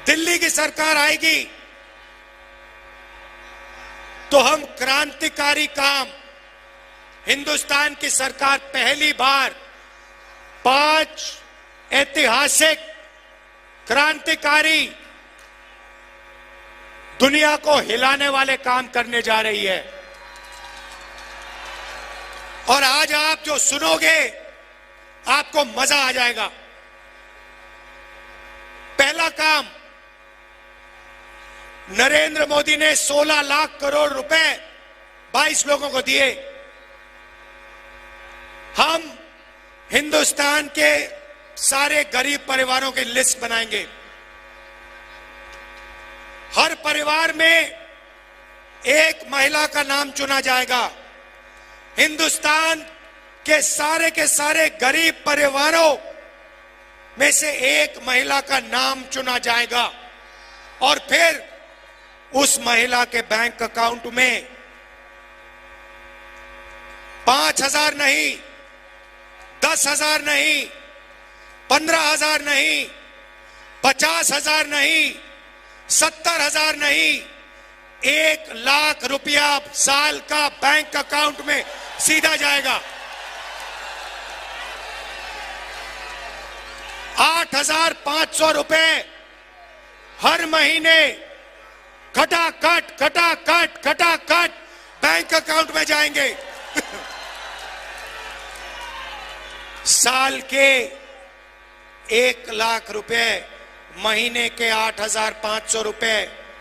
दिल्ली की सरकार आएगी तो हम क्रांतिकारी काम, हिंदुस्तान की सरकार पहली बार 5 ऐतिहासिक क्रांतिकारी दुनिया को हिलाने वाले काम करने जा रही है। और आज आप जो सुनोगे आपको मजा आ जाएगा। पहला काम, नरेंद्र मोदी ने 16 लाख करोड़ रुपए 22 लोगों को दिए। हम हिंदुस्तान के सारे गरीब परिवारों की लिस्ट बनाएंगे। हर परिवार में एक महिला का नाम चुना जाएगा। हिंदुस्तान के सारे गरीब परिवारों में से एक महिला का नाम चुना जाएगा और फिर उस महिला के बैंक अकाउंट में 5,000 नहीं, 10,000 नहीं, 15,000 नहीं, 50,000 नहीं, 70,000 नहीं, 1 लाख रुपया साल का बैंक अकाउंट में सीधा जाएगा। 8,500 रुपए हर महीने खटाखट बैंक अकाउंट में जाएंगे। साल के 1 लाख रुपए, महीने के 8,500 रुपए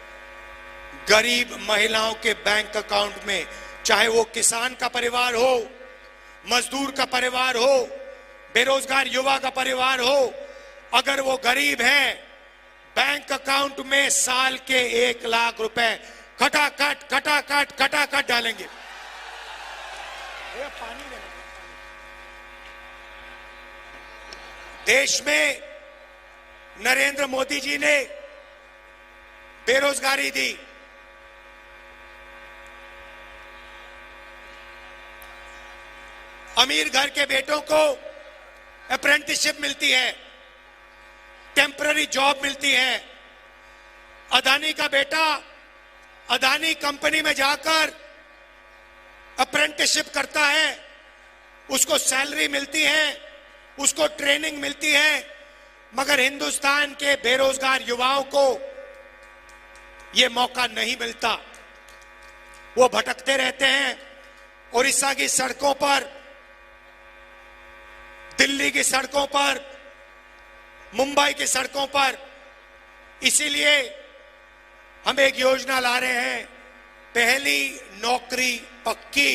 गरीब महिलाओं के बैंक अकाउंट में, चाहे वो किसान का परिवार हो, मजदूर का परिवार हो, बेरोजगार युवा का परिवार हो, अगर वो गरीब है, बैंक अकाउंट में साल के 1 लाख रुपए खटाखट डालेंगे। देश में नरेंद्र मोदी जी ने बेरोजगारी दी। अमीर घर के बेटों को अप्रेंटिसशिप मिलती है, टेम्पररी जॉब मिलती है। अदानी का बेटा अदानी कंपनी में जाकर अप्रेंटिसशिप करता है, उसको सैलरी मिलती है, उसको ट्रेनिंग मिलती है। मगर हिंदुस्तान के बेरोजगार युवाओं को यह मौका नहीं मिलता। वो भटकते रहते हैं उड़ीसा की सड़कों पर, दिल्ली की सड़कों पर, मुंबई की सड़कों पर। इसीलिए हम एक योजना ला रहे हैं, पहली नौकरी पक्की।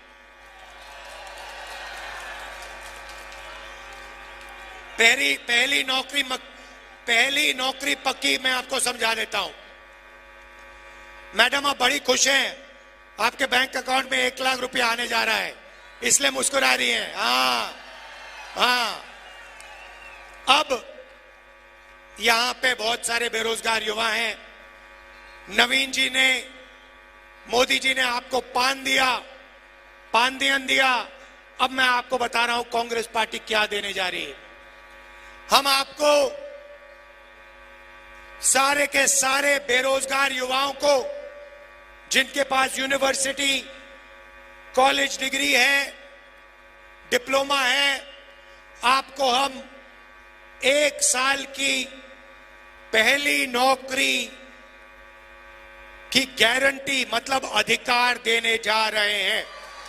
पहली नौकरी पक्की मैं आपको समझा देता हूं। मैडम आप बड़ी खुश हैं, आपके बैंक अकाउंट में 1 लाख रुपया आने जा रहा है, इसलिए मुस्कुरा रही हैं। हाँ, अब यहां पे बहुत सारे बेरोजगार युवा हैं। नवीन जी ने, मोदी जी ने आपको पानदियन दिया। अब मैं आपको बता रहा हूं कांग्रेस पार्टी क्या देने जा रही है। हम आपको सारे के सारे बेरोजगार युवाओं को, जिनके पास यूनिवर्सिटी कॉलेज डिग्री है, डिप्लोमा है, आपको हम 1 साल की पहली नौकरी की गारंटी, मतलब अधिकार देने जा रहे हैं।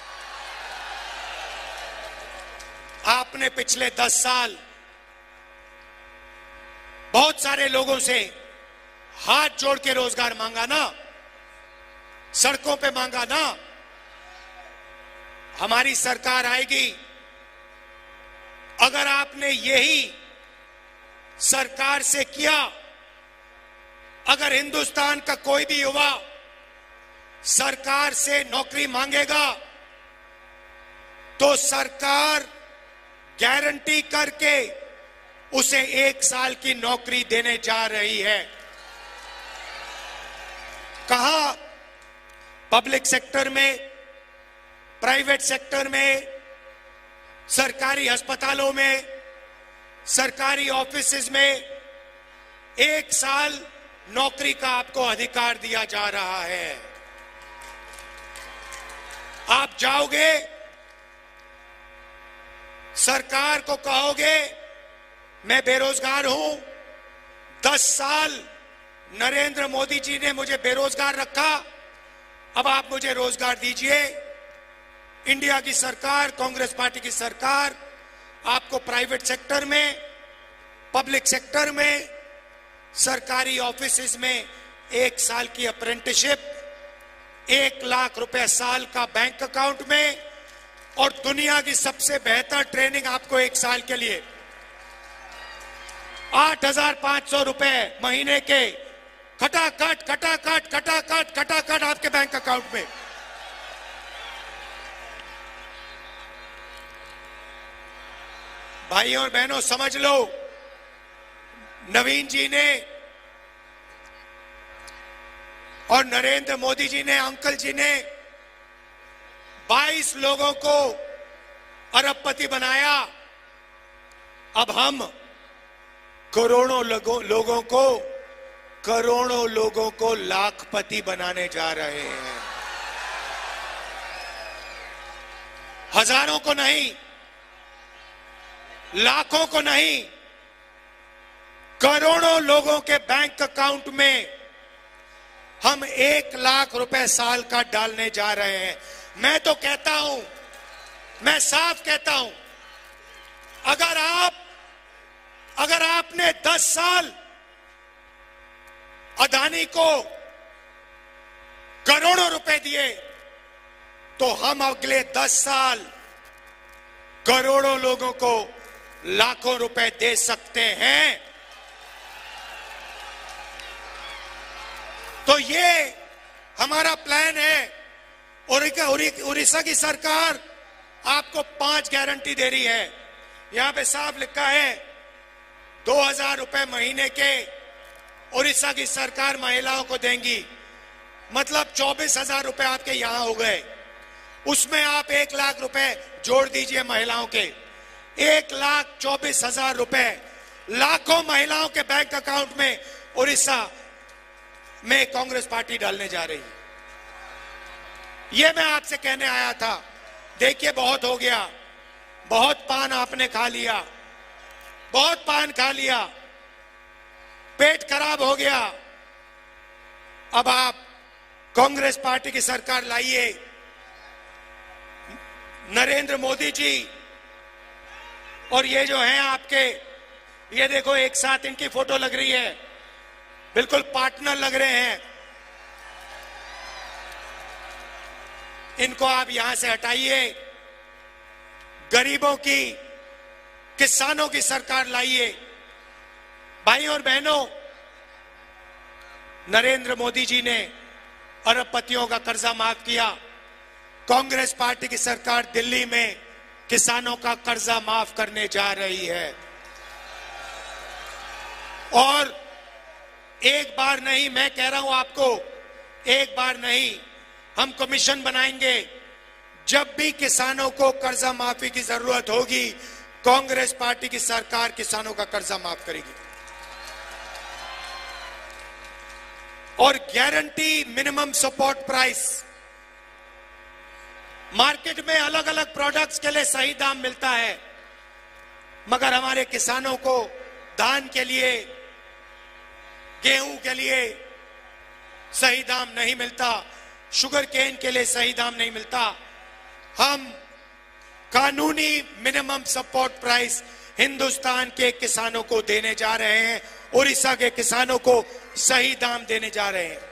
आपने पिछले 10 साल बहुत सारे लोगों से हाथ जोड़ के रोजगार मांगा ना, सड़कों पे मांगा ना। हमारी सरकार आएगी, अगर आपने यही सरकार से किया, अगर हिंदुस्तान का कोई भी युवा सरकार से नौकरी मांगेगा तो सरकार गारंटी करके उसे 1 साल की नौकरी देने जा रही है। कहां? पब्लिक सेक्टर में, प्राइवेट सेक्टर में, सरकारी अस्पतालों में, सरकारी ऑफिसेज में 1 साल नौकरी का आपको अधिकार दिया जा रहा है। आप जाओगे, सरकार को कहोगे मैं बेरोजगार हूं, 10 साल नरेंद्र मोदी जी ने मुझे बेरोजगार रखा, अब आप मुझे रोजगार दीजिए। इंडिया की सरकार, कांग्रेस पार्टी की सरकार आपको प्राइवेट सेक्टर में, पब्लिक सेक्टर में, सरकारी ऑफिसेज में 1 साल की अप्रेंटिसशिप, 1 लाख रुपए साल का बैंक अकाउंट में, और दुनिया की सबसे बेहतर ट्रेनिंग आपको 1 साल के लिए 8,500 रुपए महीने के खटाखट खटाखट खटाखट खटाखट आपके बैंक अकाउंट में। भाइयों और बहनों, समझ लो, नवीन जी ने और नरेंद्र मोदी जी ने, अंकल जी ने 22 लोगों को अरबपति बनाया। अब हम करोड़ों लोगों को लाखपति बनाने जा रहे हैं। हजारों को नहीं, लाखों को नहीं, करोड़ों लोगों के बैंक अकाउंट में हम 1 लाख रुपए साल का डालने जा रहे हैं। मैं तो कहता हूं, मैं साफ कहता हूं, अगर आपने 10 साल अदानी को करोड़ों रुपए दिए, तो हम अगले 10 साल करोड़ों लोगों को लाखों रुपए दे सकते हैं। तो ये हमारा प्लान है। उड़ीसा की सरकार आपको 5 गारंटी दे रही है। यहां पे साफ लिखा है 2,000 रुपए महीने के उड़ीसा की सरकार महिलाओं को देंगी, मतलब 24,000 रुपए आपके यहां हो गए। उसमें आप 1 लाख रुपए जोड़ दीजिए महिलाओं के, 1,24,000 रुपए लाखों महिलाओं के बैंक अकाउंट में उड़ीसा में कांग्रेस पार्टी डालने जा रही है। ये मैं आपसे कहने आया था। देखिए, बहुत हो गया, बहुत पान आपने खा लिया, बहुत पान खा लिया, पेट खराब हो गया। अब आप कांग्रेस पार्टी की सरकार लाइए। नरेंद्र मोदी जी और ये जो हैं आपके, ये देखो एक साथ इनकी फोटो लग रही है, बिल्कुल पार्टनर लग रहे हैं। इनको आप यहां से हटाइए, गरीबों की, किसानों की सरकार लाइए। भाइयों और बहनों, नरेंद्र मोदी जी ने अरबपतियों का कर्जा माफ किया। कांग्रेस पार्टी की सरकार दिल्ली में किसानों का कर्जा माफ करने जा रही है। और एक बार नहीं, मैं कह रहा हूं आपको, एक बार नहीं, हम कमीशन बनाएंगे। जब भी किसानों को कर्जा माफी की जरूरत होगी, कांग्रेस पार्टी की सरकार किसानों का कर्जा माफ करेगी। और guarantee minimum support price, market में अलग अलग प्रोडक्ट्स के लिए सही दाम मिलता है, मगर हमारे किसानों को धान के लिए, गेहूं के लिए सही दाम नहीं मिलता, शुगर केन के लिए सही दाम नहीं मिलता। हम कानूनी मिनिमम सपोर्ट प्राइस हिंदुस्तान के किसानों को देने जा रहे हैं, उड़ीसा के किसानों को सही दाम देने जा रहे हैं।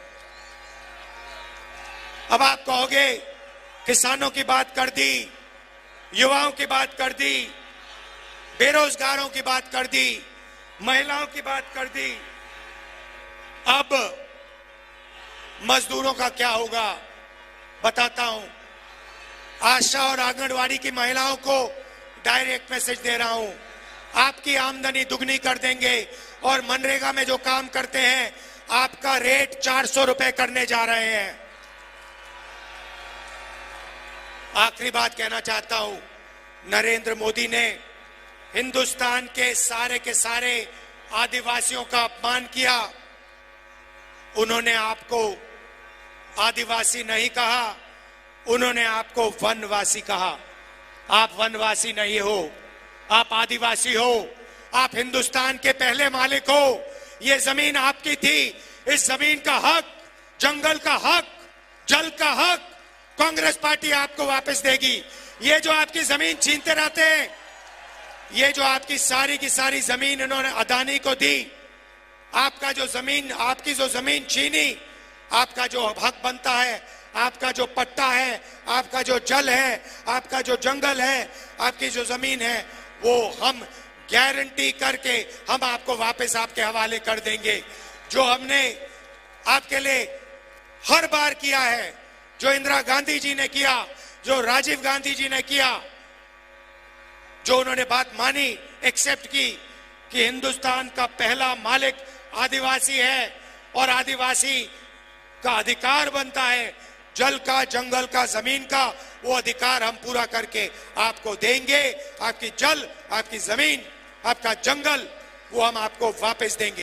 अब आप कहोगे किसानों की बात कर दी, युवाओं की बात कर दी, बेरोजगारों की बात कर दी, महिलाओं की बात कर दी, अब मजदूरों का क्या होगा बताता हूं। आशा और आंगनवाड़ी की महिलाओं को डायरेक्ट मैसेज दे रहा हूं, आपकी आमदनी दुगनी कर देंगे और मनरेगा में जो काम करते हैं आपका रेट 400 रुपए करने जा रहे हैं। आखिरी बात कहना चाहता हूं, नरेंद्र मोदी ने हिंदुस्तान के सारे आदिवासियों का अपमान किया। उन्होंने आपको आदिवासी नहीं कहा, उन्होंने आपको वनवासी कहा। आप वनवासी नहीं हो, आप आदिवासी हो। आप हिंदुस्तान के पहले मालिक हो। ये जमीन आपकी थी। इस जमीन का हक, जंगल का हक, जल का हक कांग्रेस पार्टी आपको वापस देगी। ये जो आपकी जमीन छीनते रहते हैं, ये जो आपकी सारी की सारी जमीन इन्होंने अदानी को दी, आपका जो जमीन, आपकी जो जमीन छीनी, आपका जो हक बनता है, आपका जो पट्टा है, आपका जो जल है, आपका जो जंगल है, आपकी जो जमीन है, वो हम गारंटी करके हम आपको वापस आपके हवाले कर देंगे। जो हमने आपके लिए हर बार किया है, जो इंदिरा गांधी जी ने किया, जो राजीव गांधी जी ने किया, जो उन्होंने बात मानी, एक्सेप्ट की कि हिंदुस्तान का पहला मालिक आदिवासी है और आदिवासी का अधिकार बनता है जल का, जंगल का, जमीन का, वो अधिकार हम पूरा करके आपको देंगे। आपकी जल, आपकी जमीन, आपका जंगल, वो हम आपको वापस देंगे।